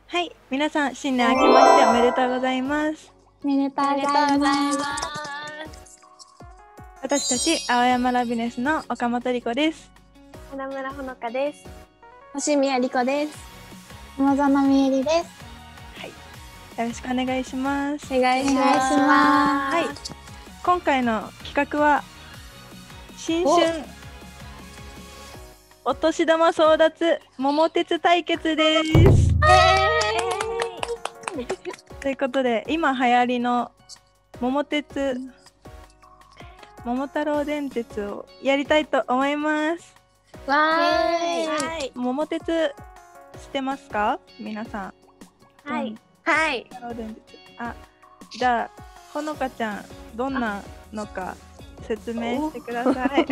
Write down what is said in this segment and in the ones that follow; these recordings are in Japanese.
はい、皆さん新年明けましておめでとうございます。 おめでとうございます。 私たち青山ラビネスの岡本莉子です。 花村ほのかです。 星宮莉子です。桃園みえりです。 はい、よろしくお願いします。 お願いします。 はい、今回の企画は新春お年玉争奪桃鉄対決です。ということで今流行りの桃鉄桃太郎電鉄をやりたいと思います。 わーい。 桃鉄知ってますか皆さん。 はい。 はい。 桃太郎電鉄。じゃあほのかちゃんどんなのか説明してください。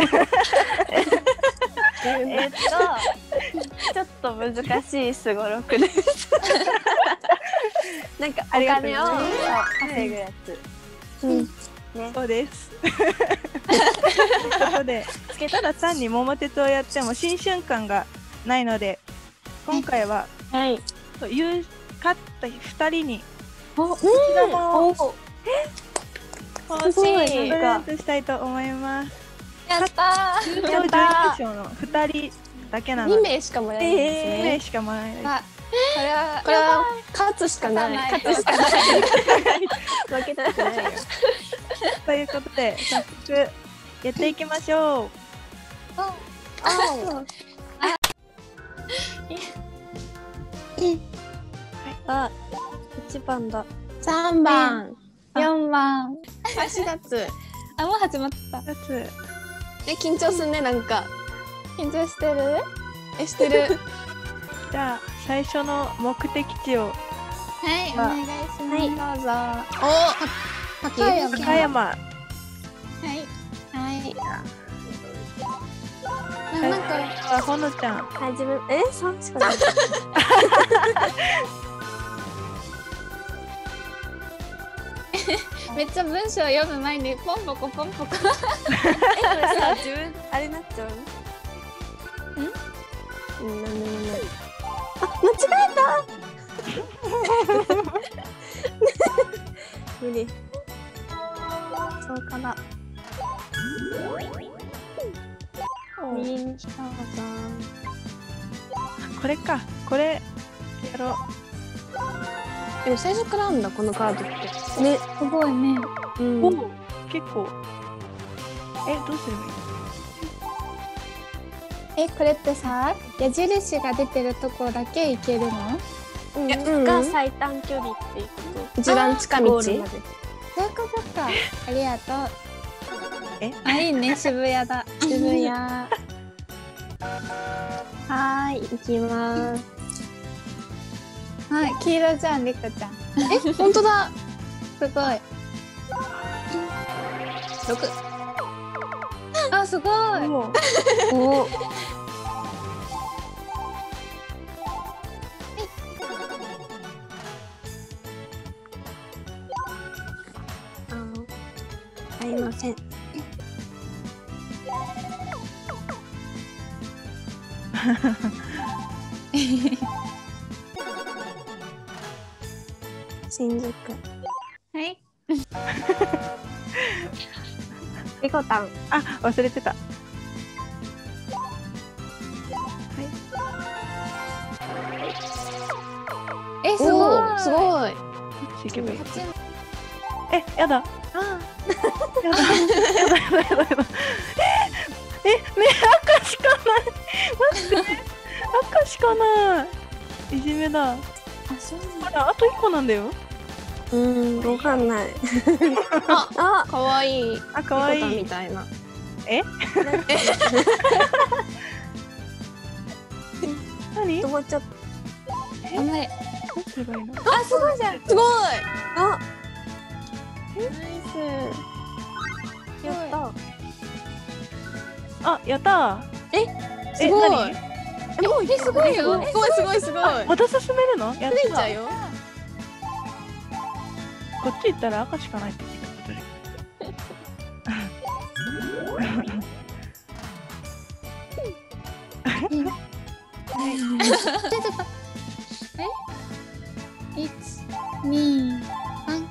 ちょっと難しいすごろくです。なんかお金を稼ぐやつ。 ね、そうです。ということで、ただ単に桃鉄をやっても新春感がないので、今回は、勝った2人にお年玉をプレゼントしたいと思います。 やったー。 優勝準優勝の2人だけなので、 2名しかもらえないんですね。 2名しかもらえない。 これは勝つしかない。 負けたくないよ。 ということで早速やっていきましょう。 1番だ。 3番、4番。 4月。 もう始まった。 緊張すんね、なんか。 緊張してる？ してる。 じゃあ最初の目的地をはい、お願いします。どうぞ。 高山。 はい。なんかほのちゃん。 はい、自分3しかない。 めっちゃ文章読む前にポンポコポンポコ。 これさ、自分あれなっちゃう。なんでもない。間違えた。無理。そうかな。 これか、これやろう。 でも最初からあんだ、このカードって。ね、 すごいね。 結構。どうすればいい？ これってさ、矢印が出てるとこだけ行けるの？ が最短距離っていうこと。 一番近道。 そういうことか。ありがとう。いいね、渋谷だ。 渋谷。行きます。 はい、黄色じゃん、りこちゃん。 本当だ。 すごい。6。すごい。 お。ありません。新宿。 はい。 リコタン。 忘れてた。 すごい。 すごい。 どっち行けばいい？やだ。やだ。赤しかない。待って。赤しかない。いじめだ。 そうあと1個なんだよ。 わかんない。かわいい。 かわいい。 みたいな。 何？ 止まっちゃった。 頑張れ。 どうすればいいの？ すごいじゃん。 すごい。 ナイス。 やった。 やったー。 すごい。 すごいよ。 すごい。 また進めるの？やった。 ついちゃうよ。 こっち行ったら赤しかないって聞いたことで。 1、2、3。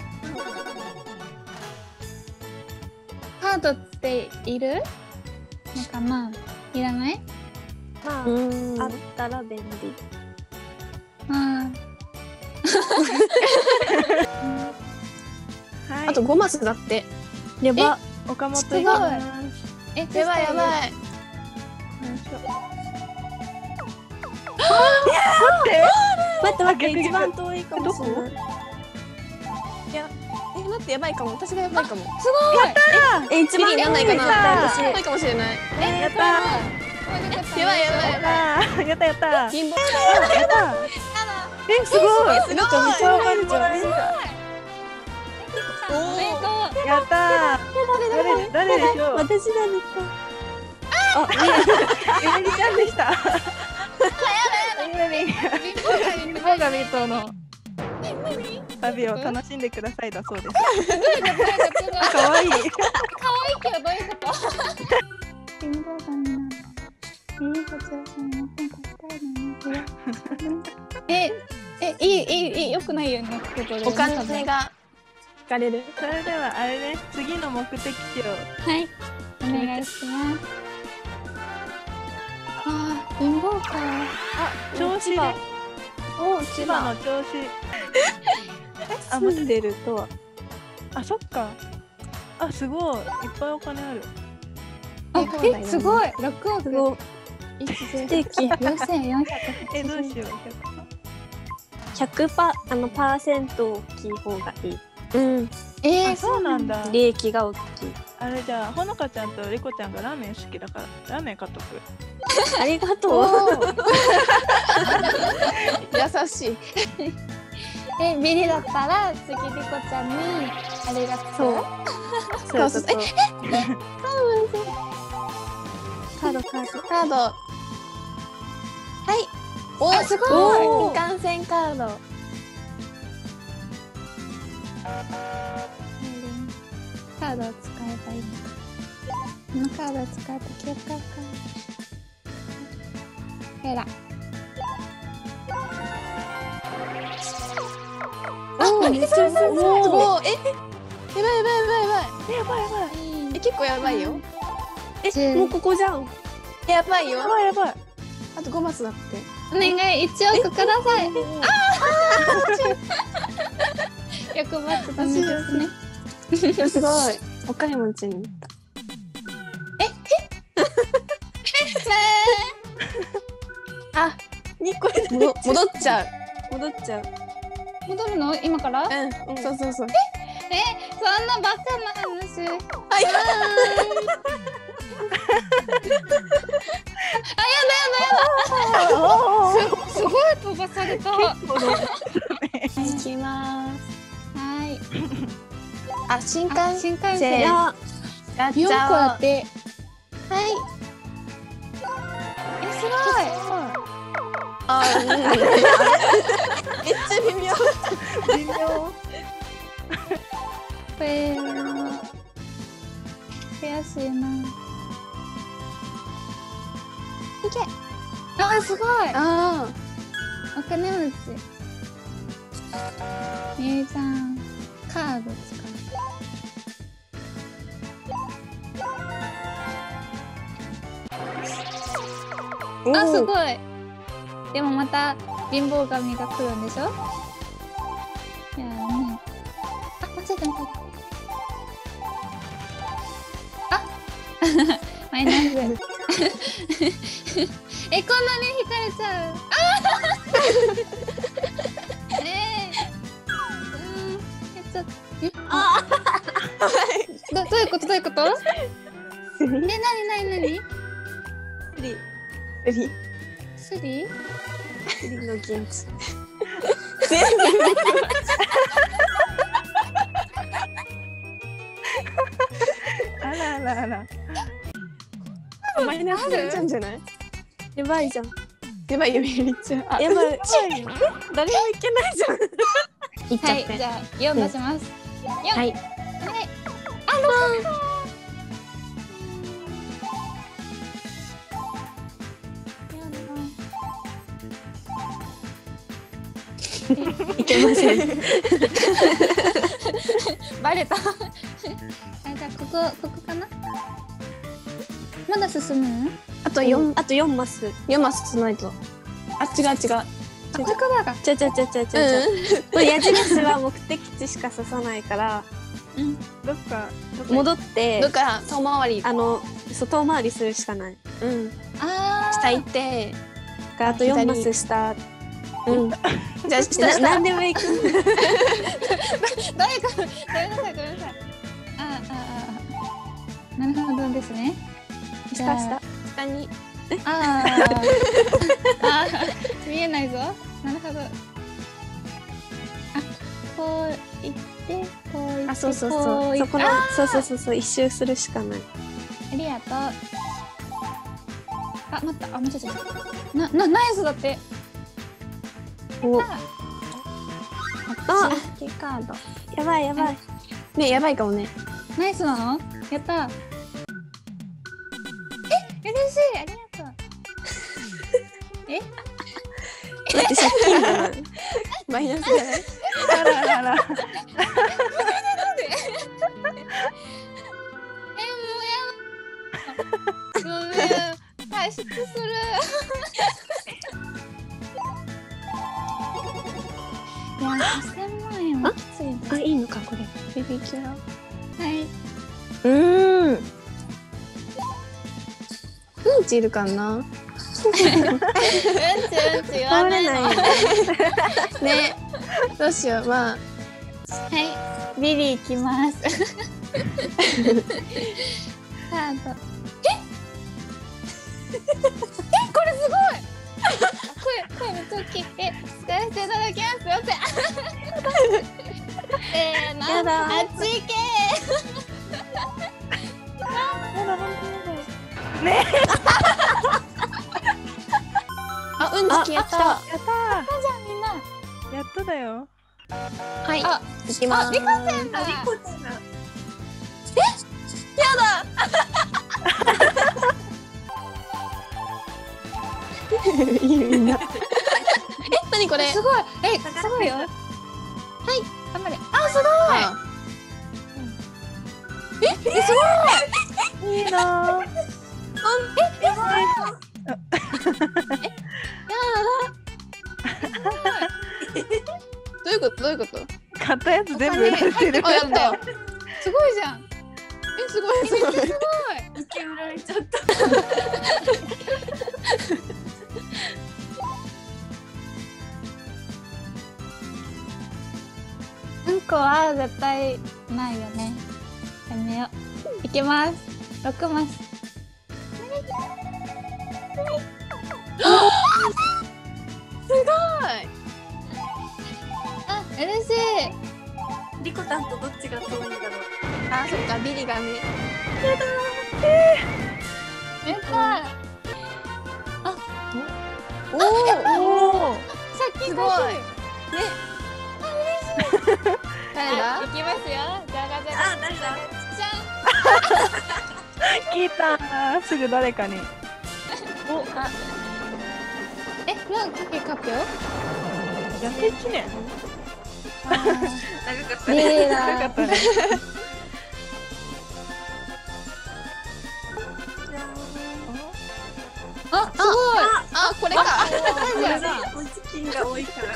カードっているのかな？いらない？ まあ、あったら便利。 あはい。 あと5マスだって。 やば。 岡本すごい。 行きます。 やばいやばい。 待って待って、一番遠いかもしれない。 いや、待ってやばいかも。私がやばいかも。 すごい。 一番ビリになんないかな。 私。 やばいかもしれない。 やったやばいやばいやばい。 やったやった。 貧乏。 やった。すごい。 すごい。 めっちゃわかるじゃん。 おめでとう。 やった。誰でしょう。 私だですか。 あ、ゆめりちゃんでした。ゆめり。 我がミトの。 旅を楽しんでくださいだそうです。 可可愛い。 愛いけどどういうこと？貧乏神なの。こちらさんの本書きたいのね。いいよくないよね。 お金が引かれる。 それではあれね、次の目的地を。 はい。お願いします。ああ、貧乏か。 調子で。千葉の調子。あ、 住んでるとは。 あ、そっか。あ、すごい。いっぱいお金ある。 すごい。6億。 素敵。 4400。 どうしよう。 100%パーセント大きい方がいい。 あ、そうなんだ。 利益が大きい。 あれじゃあ、ほのかちゃんとりこちゃんがラーメン好きだからラーメン買っとく。 ありがとう。 優しい。 ビリだったら次リコちゃんにありがとう。 そう。カード。 はい。お、 すごい。 未完成カード。 カードを使えばいいのか。このカードを使うと記憶が変わる。 めっちゃすごい。やばい。結構やばいよ。 もうここじゃん。 やばいよ。 やばい。 あと5マスだって。 お願い、1億ください。欲張ってたんですね。 すごい。お金持ちになった。 あ、2個で戻っちゃう。 戻るの今から？ そう。 そんなバカな話。すごい飛ばされた。 行きます。 はい。 あ、新幹線。 や 4個やって。 はい。 すごい。 めっちゃ微妙。 悔しいな。いけ。あ、すごい。お金持ち。みゆちゃん、カード使う。あ、すごい。でもまた貧乏神が来るんでしょ？いやね。あ、間違えた。あ、マイナス。こんなに引かれちゃう。どういうこと？なに？スリの現地。 あら。 マイナスちゃうんじゃない？ やばいじゃん。 やばいよ、めっちゃ。 やばい。誰もいけないじゃん。 行っちゃって。はい、じゃあ4出します。 はい。 あ、6。 いけません。 バレた。あ、じゃあここかな。まだ進むの？ あと4マス。4マス進まないと。あ、違う。 あ、ここだが。 これ矢印は目的地しか刺さないから、 どっか戻ってどっか遠回り。 そう遠回りするしかない。 ああ。 下行って。 あと4マス下。 じゃあ下何でもいく。 誰かごめんなさい。なるほどですね。 下に。 見えないぞ。なるほど。こう行ってこう行って。 そうそこのそう一周するしかない。 ありがとう。待った。もうちょっと。ナイスだって。 お。 キーカード。 やばい。 ね、やばいかもね。 ナイスなの？やった。嬉しい。ありがとう。 だって借金だな。 マイナスじゃない？ あら。 ごめん。退出する。いや、8000万円はきついね。 いいのかこれ。ベビーキュア。 はい。 うんちいるかな。 うんち言わないの。 ね、どうしよう。まあ、 はい、ビリー行きます。カード。これすごい。声めっちゃ大きい。使わせていただきます。すいません。 やだ。 8K。 ね。 うんち消えた。 やったじゃあみんな。 やっとだよ。 はい、行きます。 リコちゃんだ。 いいみんな。 何これ？ すごい。すごいよ。はい、頑張れ。すごい。 いいな。 どういうこと？ 買ったやつ全部売られてる。 あ、やった。 すごいじゃん。 すごい。 すごい。 受け売られちゃった。 うんこは絶対ないよね。やめよう。いきます。6マス。 すごい。 あ、嬉しい。 リコタンとどっちが遠いんだろう。 あ、そっか、ビリがね。 やったー。 おお。 借金すごい。誰だ？ いきますよ。じゃがじゃが。 誰だ？ じゃ聞いた。すぐ誰かに。 ん。もう結局発表？ やって1年。 長かったね。 長かったね。 あ、すごい。 あ、これか。 おチキンが多いから。 す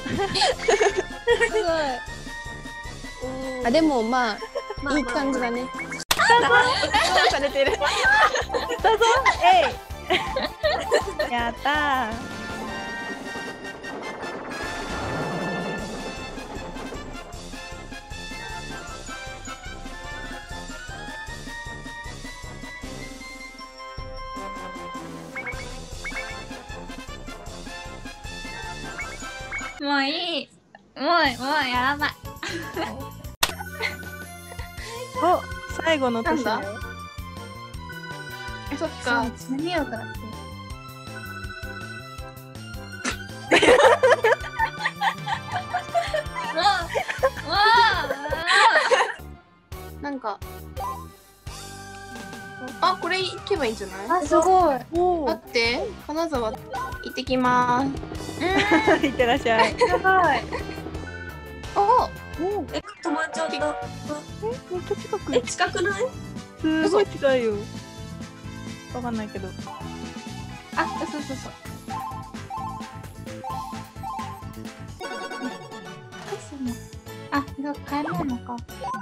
ごい。 あ、でもまあいい感じだね。 されてる。 やったー。 もういい。もうやらない。 お、最後の年だよ。 そっか。 何をかって。 なんか。あ、これ行けばいいんじゃない？ あ、すごい。 おお。 待って、金沢行ってきます。 いってらっしゃい。 やばい。お、 止まっちゃった。 めっちゃ近く。 近くない？ すごい近いよ。わかんないけど。 あ、そうそうそう。あ、帰れないのか。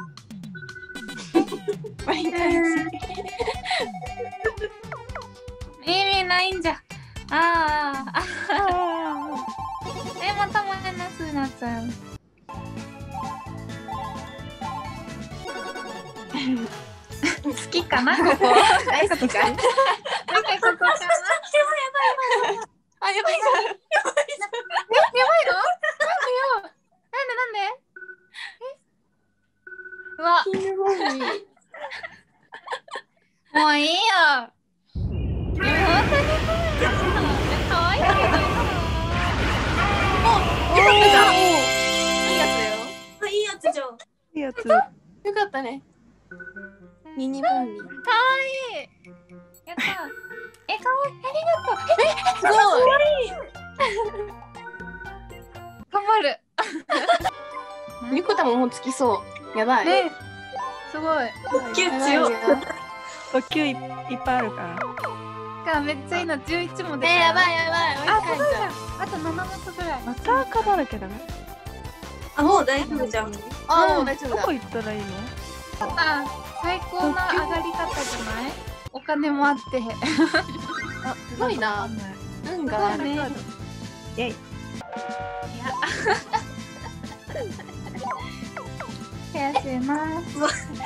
意味ないんじゃ。またマイナスになっちゃう。好きかな、ここ。 大好きかい？ なんかここかな。あ、やばいじゃん。やばいの？なんで？うわ。もういいよ。本当に可愛いけど。 いいやつだよ。いいやつじゃん。 いいやつ。 よかったね。ミニボンビー。 可愛い。やった。可愛い。ありがとう。 すごい。 頑張る。 ニコタももうつきそう。やばい。 ね。すごい。 キュッ強い。 おきゅういっぱいあるから。 めっちゃいいの。11も出た。 やばい。 あ、すごいじゃん。あと7文字ぐらい。 また赤だらけだね。 あ、もう大丈夫じゃん。あ、もう大丈夫だ。 どこ行ったらいいの？ 最高な上がり方じゃない？お金もあって。 あ、 すごいな。運がある。 イェイ。 増やします。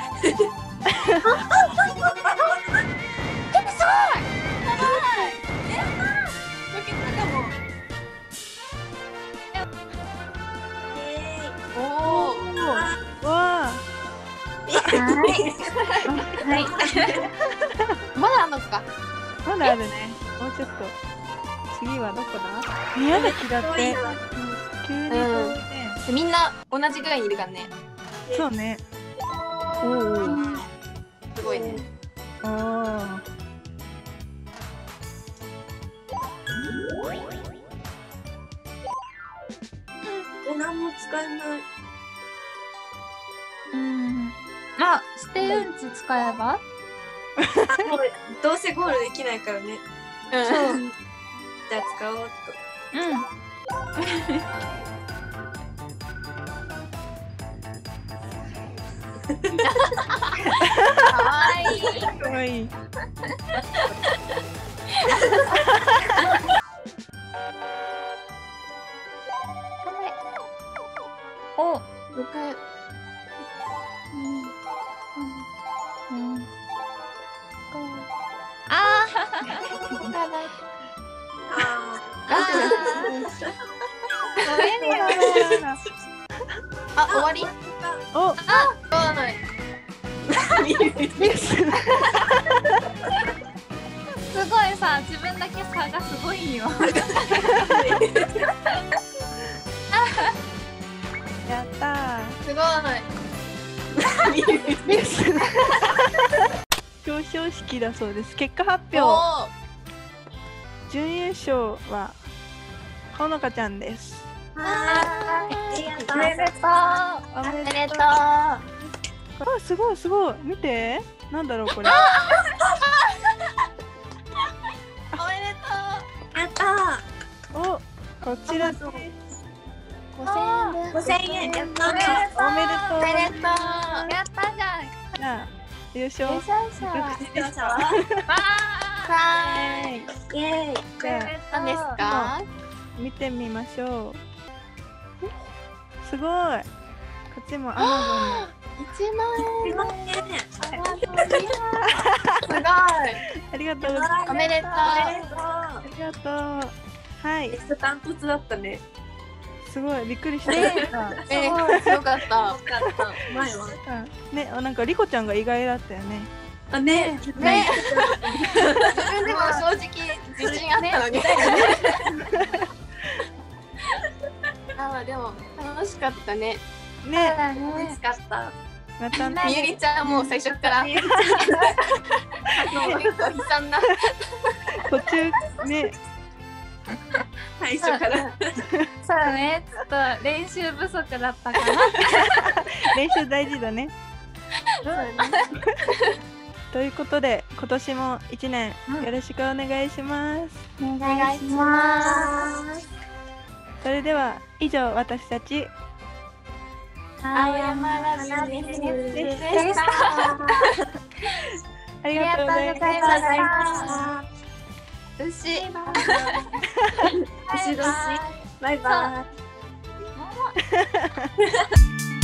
はい。 まだあんのか。 まだあるね。もうちょっと。次はどこだ？宮崎だって。急に遠いね。 みんな同じぐらいにいるからね。 そうね。おお。 すごいね。 おお。 何も使えない。 あ、捨てうんち使えば？ もうどうせゴールできないからね。そう。じゃあ使おうっと。 かわいい。 かわいい。 お、 迎え。あ、終わり？ お、 すごいさ、自分だけ差がすごいよ。 やったー。 すごい。 表彰式だそうです。結果発表。準優勝はほのかちゃんです。 おめでとう。 おめでとう。 あ、 すごいすごい。見て。なんだろうこれ。 おめでとう。やったお、こちらです。 5000円。やったおめでとう。 おめでとう。 やったじゃん。 じゃあ優勝。 はーい。イエーイ。 じゃあ何ですか？ 見てみましょう。すごい。こっちもアマ 1万円。すごい。 ゾン。ありがとうございます。 おめでとう。 ありがとう。はい。 ダントツだったね。 すごいびっくりした。 すごかった。前は。 ね、なんかリコちゃんが意外だったよね。 あ、ね。自分でも正直自信あったのに。あ、でも楽しかったね。 ね、 楽しかった。 またみゆりちゃんも最初から結構悲惨な途中ね。 はい。 最初から。 そうね、ちょっと練習不足だったかな。 練習大事だね。ということで今年も1年よろしくお願いします。 お願いします。 それでは以上私たち青山ラジオでした。 ありがとうございました。 牛バイバイ。